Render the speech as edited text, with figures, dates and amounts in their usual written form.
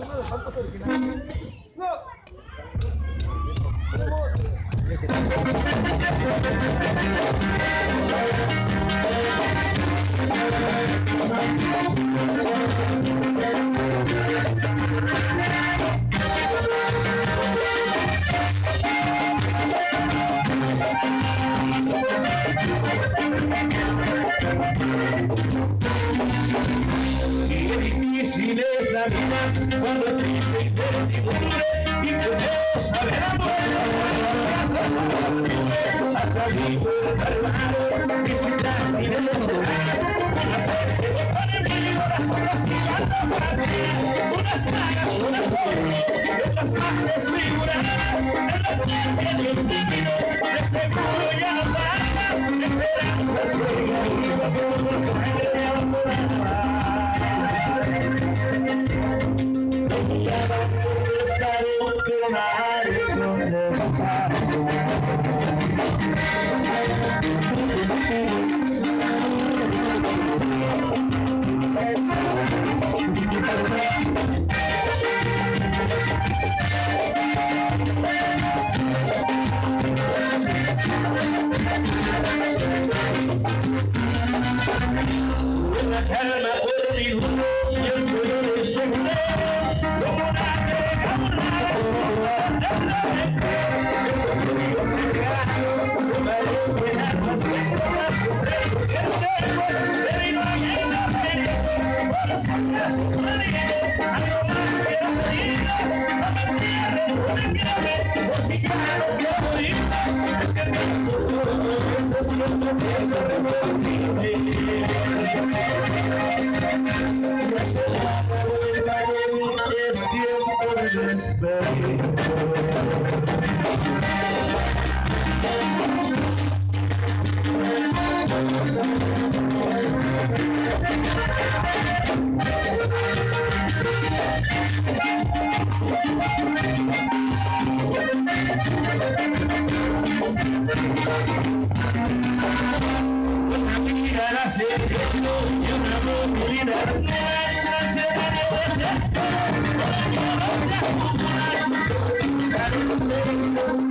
Qué difícil es la vida cuando existe incertidumbre y podemos saber amor hasta libertad hermano, visitas innecesarias, una sed que no pone en peligro las obras y la fácil, unas tragas, una foto, otras imágenes figuradas, en la tierra de un camino, de seguro ya no para, esperanzas juegan y no podemos caer de abandonada. Pero nadie contesta. Una calma por mi mundo y el suelo de seguridad, como una mirada secreto y una movilidad nuestra se va a